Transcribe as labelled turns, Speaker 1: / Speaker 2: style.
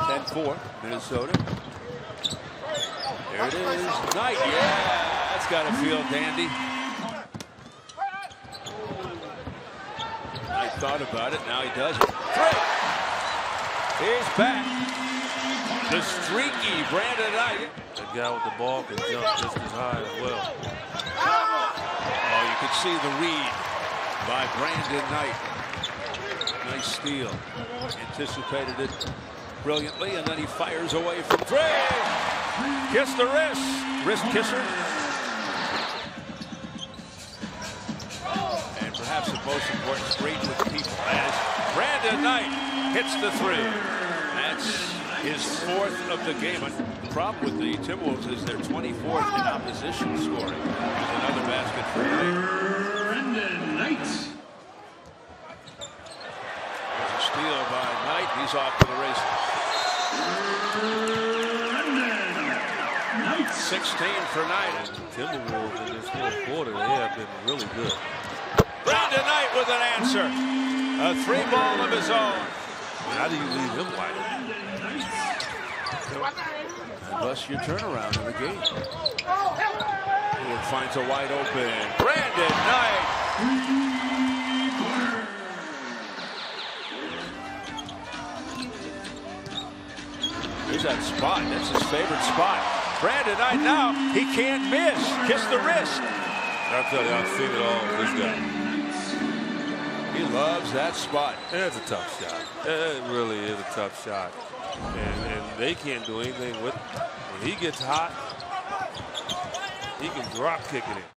Speaker 1: 10-4, Minnesota. There it is. Knight, yeah, that's got to feel dandy. I thought about it, now he does it. Three. He's back. The streaky Brandon Knight.
Speaker 2: The guy with the ball can jump just as high as well.
Speaker 1: Oh, you can see the read by Brandon Knight. Nice steal. Anticipated it brilliantly, and then he fires away from three. Kiss the wrist. Wrist kisser. And perhaps the most important screen with people as Brandon Knight hits the three. That's his fourth of the game. The problem with the Timberwolves is they're 24th in opposition scoring. Another basket for
Speaker 3: Brandon Knight.
Speaker 1: There's a steal by Knight. He's off to the races. 16 for Knight.
Speaker 2: Timberwolves in this fourth quarter, they have been really good.
Speaker 1: Brandon Knight with an answer. A three ball of his own.
Speaker 2: How do you leave him wide open?
Speaker 1: Unless you turn around in the game. He finds a wide open Brandon Knight. Here's that spot. That's his favorite spot. Brandon Knight now. He can't miss. Kiss the wrist.
Speaker 2: I'll tell you, I've seen it all with this guy.
Speaker 1: He loves that spot.
Speaker 2: And it's a tough shot. It really is a tough shot. And they can't do anything with it. When he gets hot, he can drop kick it in.